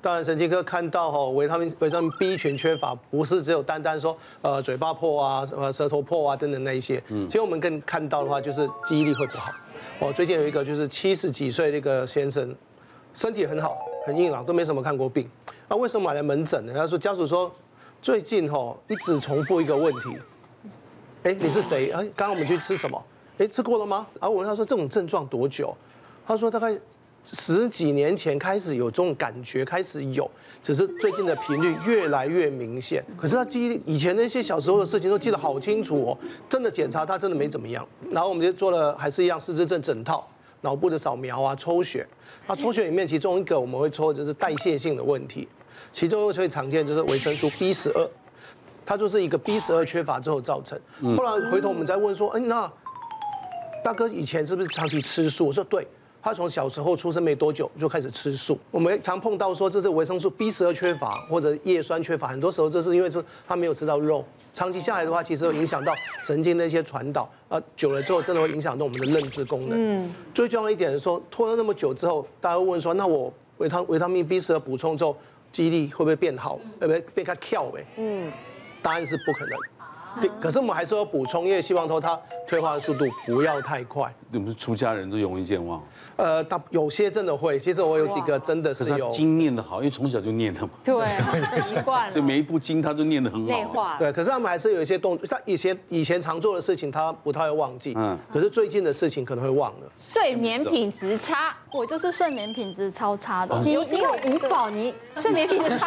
当然，神经科看到维他命 B 群缺乏，不是只有单单说嘴巴破啊、舌头破啊等等那一些。其实我们更看到的话，就是记忆力会不好。最近有一个就是70几岁的一个先生，身体很好，很硬朗，都没什么看过病。那为什么买来门诊呢？他说家属说最近一直重复一个问题，你是谁？刚刚我们去吃什么？吃过了吗？然后我问他说这种症状多久？他说大概10几年前开始有这种感觉，开始有，只是最近的频率越来越明显。可是他记忆力以前那些小时候的事情都记得好清楚哦，真的检查他真的没怎么样。然后我们就做了还是一样失智症整套，脑部的扫描啊、抽血。那抽血里面其中一个我们会抽的就是代谢性的问题，其中最常见就是维生素 B12，它就是一个 B12缺乏之后造成。后来回头我们再问说，那大哥以前是不是长期吃素？我说对。他从小时候出生没多久就开始吃素，我们常碰到说这是维生素 B12缺乏或者叶酸缺乏，很多时候这是因为是他没有吃到肉，长期下来的话，其实会影响到神经的一些传导，久了之后真的会影响到我们的认知功能。最重要一点是说，拖了那么久之后，大家会问说，那我维他命 B12补充之后，记忆力会不会变好？会不会变较巧？答案是不可能。可是我们还是要补充，因为希望说它退化的速度不要太快。 你们出家人都容易健忘？ 有些真的会，其实我有几个真的是有。 经念得好，因为从小就念的嘛。 对，习惯了。 所以每一部经他都念得很好。 内化。 对，可是他们还是有一些动作，他以前常做的事情他不太会忘记，可是最近的事情可能会忘了。 睡眠品质差， 我就是睡眠品质超差的。 你有五宝，你睡眠品质差。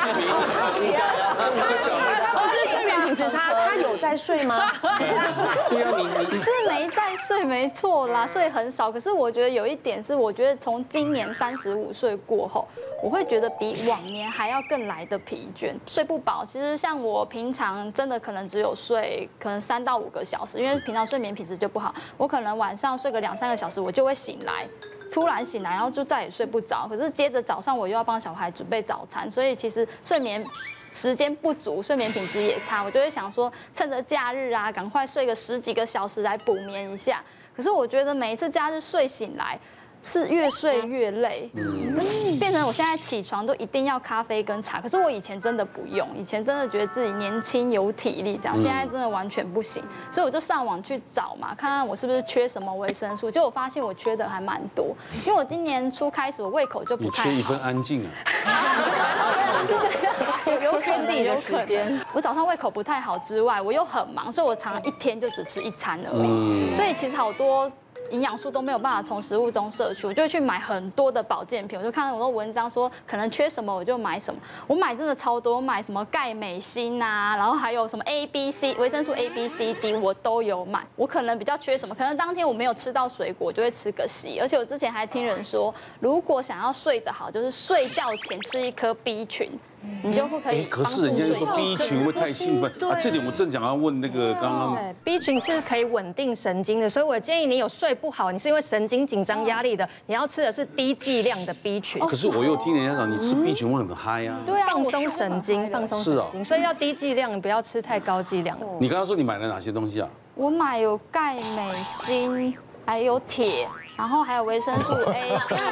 他不是睡眠品质差，他有在睡吗？ 对啊，你是没在睡，没错啦，睡很少。可是我觉得有一点是，我觉得从今年35岁过后，我会觉得比往年还要更来的疲倦，睡不饱。其实像我平常真的可能只有睡可能3到5个小时，因为平常睡眠品质就不好，我可能晚上睡个2、3个小时，我就会醒来。突然醒来，然后就再也睡不着。可是接着早上我又要帮小孩准备早餐，所以其实睡眠时间不足，睡眠品质也差。我就会想说，趁着假日啊，赶快睡个10几个小时来补眠一下。可是我觉得每一次假日睡醒来，是越睡越累，变成我现在起床都一定要咖啡跟茶。可是我以前真的不用，以前真的觉得自己年轻有体力这样，现在真的完全不行。所以我就上网去找嘛，看看我是不是缺什么维生素。结果我发现我缺的还蛮多，因为我今年初开始我胃口就不太好。 你缺一份安静啊。 是这样，有可能自己的时间。我早上胃口不太好之外，我又很忙，所以我常常一天就只吃1餐而已。所以其实好多营养素都没有办法从食物中摄取，我就会去买很多的保健品。我就看到很多文章说可能缺什么我就买什么，我买真的超多，我买什么钙、镁、锌啊，然后还有什么 A、B、C 维生素 A、B、C、D 我都有买。我可能比较缺什么，可能当天我没有吃到水果，就会吃个硒。而且我之前还听人说，如果想要睡得好，就是睡觉前吃1颗 B 群。你就不可以。 可是人家说 B 群会太兴奋啊，这点我正想要问那个刚刚。 对 ，B 群是可以稳定神经的，所以我建议你有睡不好，你是因为神经紧张压力的，你要吃的是低剂量的 B 群。 可是我又听人家讲，你吃 B 群会很嗨啊。 对啊， 放松神经，放松神经，所以要低剂量，你不要吃太高剂量。 你刚刚说你买了哪些东西啊？ 我买有钙、镁、锌，还有铁。然后还有维生素 A，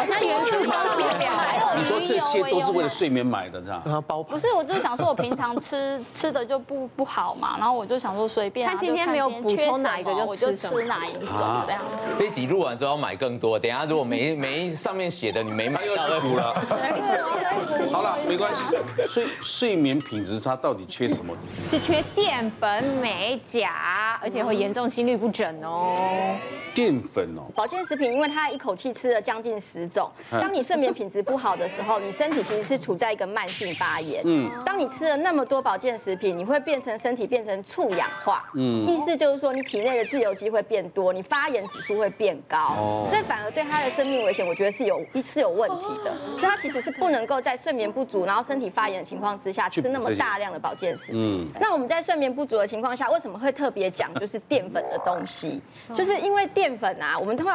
你说这些都是为了睡眠买的，是吧？ 不是，我就想说，我平常吃的就不好嘛，然后我就想说随便。 他今天没有补充哪一个我就吃哪一种这样子。 这一集录完之后要买更多，等下如果没上面写的你没买， 又去补了。好了，没关系。睡眠品质差到底缺什么？ 是缺淀粉、镁、钾，而且会严重心律不整哦。 淀粉哦， 保健食品，因为它一口气吃了将近10种。当你睡眠品质不好的时候，你身体其实是处在一个慢性发炎。当你吃了那么多保健食品，你会变成身体变成促氧化。意思就是说你体内的自由基会变多，你发炎指数会变高，所以反而对它的生命危险，我觉得是有问题的。所以它其实是不能够在睡眠不足，然后身体发炎的情况之下吃那么大量的保健食品。那我们在睡眠不足的情况下，为什么会特别讲就是淀粉的东西？就是因为淀粉啊，我们通常在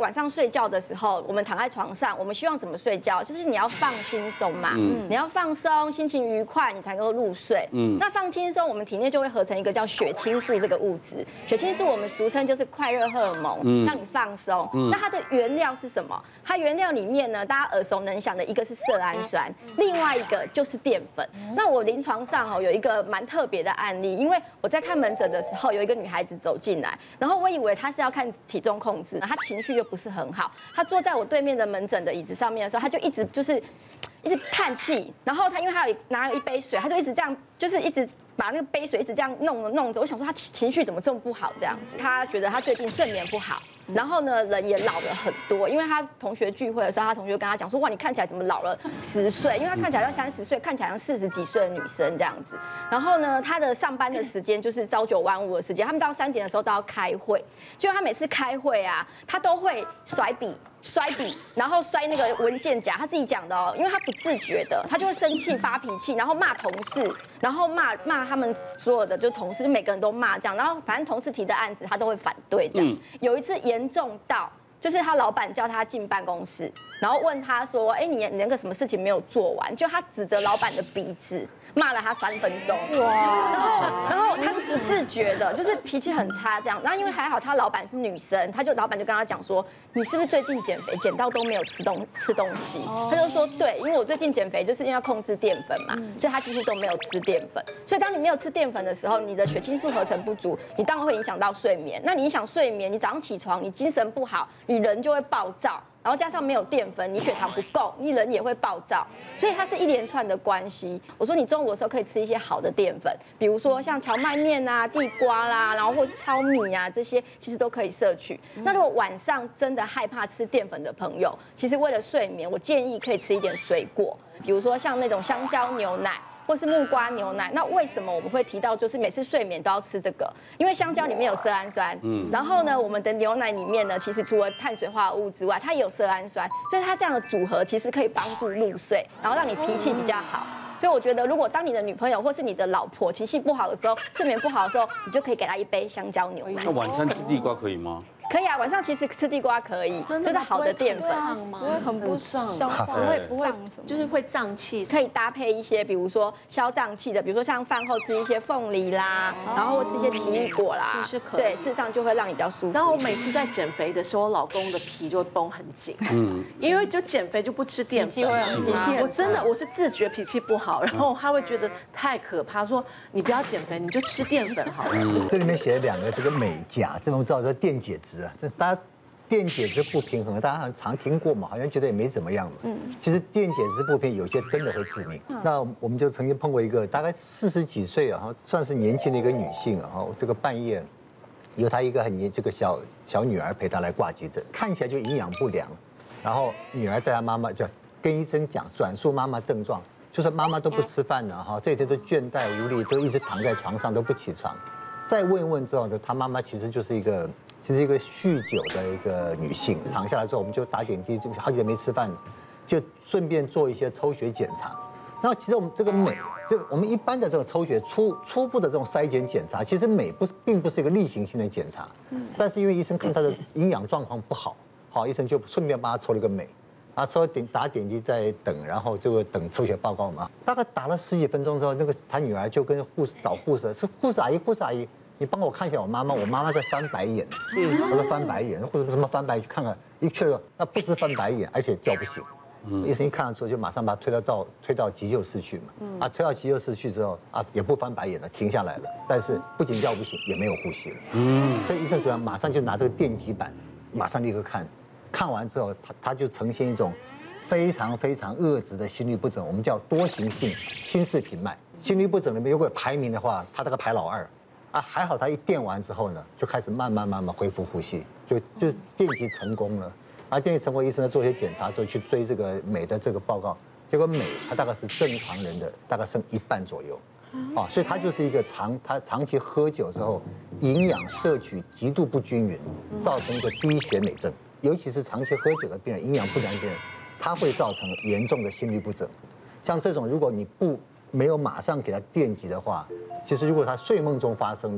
晚上睡觉的时候，我们躺在床上，我们希望怎么睡觉？就是你要放轻松嘛，你要放松，心情愉快，你才能够入睡。那放轻松，我们体内就会合成一个叫血清素这个物质。血清素我们俗称就是快乐荷尔蒙，让你放松。那它的原料是什么？它原料里面呢，大家耳熟能详的一个是色氨酸，另外一个就是淀粉。那我临床上有一个蛮特别的案例，因为我在看门诊的时候，有一个女孩子走进来，然后我以为她是要看体重控制，她情绪就不是很好。她坐在我对面的门诊的椅子上面的时候，她就一直叹气，然后她因为她有拿了一杯水，她就一直这样，就是一直把那个杯水一直这样弄着。我想说她情绪怎么这么不好这样子？她觉得她最近睡眠不好。然后呢，人也老了很多，因为他同学聚会的时候，他同学跟他讲说，哇，你看起来怎么老了10岁？因为他看起来像30岁，看起来像40几岁的女生这样子。然后呢，他的上班的时间就是朝9晚5的时间，他们到3点的时候都要开会。就他每次开会啊，他都会摔笔，然后摔那个文件夹，他自己讲的哦，因为他不自觉的，他就会生气发脾气，然后骂同事，然后骂他们所有的就同事，就每个人都骂这样，然后反正同事提的案子他都会反对这样。有一次严重到。就是他老板叫他进办公室，然后问他说：“哎，你那个什么事情没有做完？”就他指着老板的鼻子骂了他3分钟，哇！然后他是不自觉的，就是脾气很差这样。然后因为还好他老板是女生，老板就跟他讲说：“你是不是最近减肥减到都没有吃东西？”他就说：“对，因为我最近减肥就是因为要控制淀粉嘛，所以他几乎都没有吃淀粉。所以当你没有吃淀粉的时候，你的血清素合成不足，你当然会影响到睡眠。那你影响睡眠，你早上起床你精神不好。”你人就会暴躁，然后加上没有淀粉，你血糖不够，你人也会暴躁，所以它是一连串的关系。我说你中午的时候可以吃一些好的淀粉，比如说像荞麦面啊、地瓜啦，然后或是糙米啊，这些其实都可以摄取。那如果晚上真的害怕吃淀粉的朋友，其实为了睡眠，我建议可以吃一点水果，比如说像那种香蕉牛奶。或是木瓜牛奶，那为什么我们会提到就是每次睡眠都要吃这个？因为香蕉里面有色氨酸，然后呢，我们的牛奶里面呢，其实除了碳水化合物之外，它也有色氨酸，所以它这样的组合其实可以帮助入睡，然后让你脾气比较好。所以我觉得，如果当你的女朋友或是你的老婆情绪不好的时候，睡眠不好的时候，你就可以给她一杯香蕉牛奶。 那晚餐吃地瓜可以吗？ 可以啊，晚上其实吃地瓜可以，就是好的淀粉， 不会很不爽，不会就是会胀气。 可以搭配一些，比如说消胀气的，比如说像饭后吃一些凤梨啦，然后吃一些奇异果啦，对，事实上就会让你比较舒服。 然后我每次在减肥的时候，我老公的皮就会绷很紧，因为就减肥就不吃淀粉，我真的我是自觉脾气不好，然后他会觉得太可怕，说你不要减肥，你就吃淀粉好了。 这里面写了2个这个镁钾，这我们知道叫电解质啊，这大家电解质不平衡，大家好像常听过嘛，好像觉得也没怎么样嘛。其实电解质不平衡有些真的会致命。那我们就曾经碰过一个大概40几岁啊，算是年轻的一个女性啊，这个半夜有她一个这个小女儿陪她来挂急诊，看起来就营养不良，然后女儿带她妈妈就跟医生讲转述妈妈症状，就是妈妈都不吃饭了哈，这几天都倦怠无力，都一直躺在床上都不起床。再问一问之后呢，她妈妈其实就是一个酗酒的一个女性，躺下来之后我们就打点滴，就好几天没吃饭，就顺便做一些抽血检查。然后其实我们这个镁，就我们一般的这种抽血初步的这种筛检检查，其实镁并不是一个例行性的检查，但是因为医生看她的营养状况不好，医生就顺便帮她抽了个镁。啊，打点滴在等，然后就等抽血报告嘛。大概打了10几分钟之后，那个他女儿就跟找护士，是护士阿姨，你帮我看一下我妈妈在翻白眼。她说翻白眼，或者什么翻白眼，去看看，一确认，那不止翻白眼，而且叫不醒。医生一看到之后，就马上把她推到急救室去嘛。推到急救室去之后，也不翻白眼了，停下来了，但是不仅叫不醒，也没有呼吸了。所以医生主任马上就拿这个电极板，马上立刻看完之后，他就呈现一种非常非常恶质的心律不整，我们叫多形性心室频脉。心律不整里面如果排名的话，他大概排老2。还好他一电完之后呢，就开始慢慢恢复呼吸，就电击成功了。电击成功，医生呢做一些检查之后去追这个镁的这个报告，结果镁它大概是正常人的大概剩1半左右。所以他就是一个他长期喝酒之后，营养摄取极度不均匀，造成一个低血镁症。尤其是长期喝酒的病人、营养不良的病人，它会造成严重的心律不整。像这种，如果你没有马上给他电击的话，其实如果他睡梦中发生的，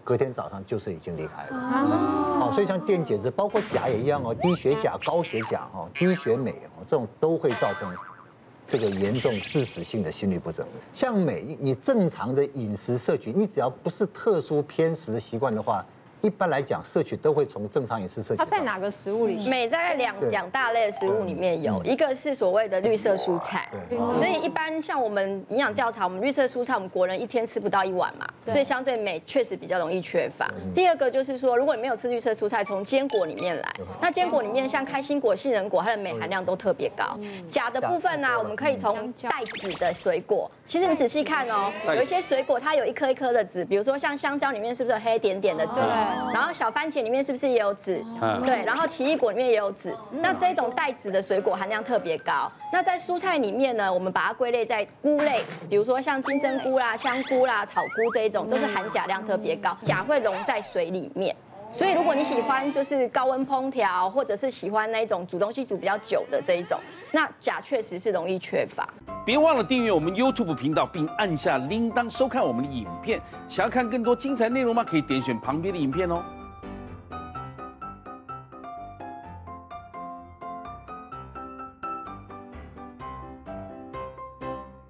隔天早上就是已经离开了。哦，所以像电解质，包括钾也一样哦，低血钾、高血钾哦，低血镁哦，这种都会造成这个严重致死性的心律不整。像镁，你正常的饮食摄取，你只要不是特殊偏食的习惯的话。一般来讲，摄取都会从正常饮食摄取。 它在哪个食物里？ 镁大概两大类的食物里面有一个是所谓的绿色蔬菜，所以一般像我们营养调查，我们绿色蔬菜我们国人一天吃不到1碗嘛，所以相对镁确实比较容易缺乏。第二个就是说，如果你没有吃绿色蔬菜，从坚果里面来，那坚果里面像开心果、杏仁果，它的镁含量都特别高。钾的部分呢，我们可以从带籽的水果，其实你仔细看哦，有一些水果它有一颗一颗的籽，比如说像香蕉里面是不是有黑点点的籽？然后小番茄里面是不是也有籽？对，然后奇异果里面也有籽。那这种带籽的水果含量特别高。那在蔬菜里面呢，我们把它归类在菇类，比如说像金针菇啦、香菇啦、草菇这一种，都是含钾量特别高，钾会溶在水里面。所以如果你喜欢就是高温烹调，或者是喜欢那种煮东西煮比较久的这一种，那钾确实是容易缺乏。 别忘了订阅我们 YouTube 频道，并按下铃铛收看我们的影片。想要看更多精彩内容吗？可以点选旁边的影片哦。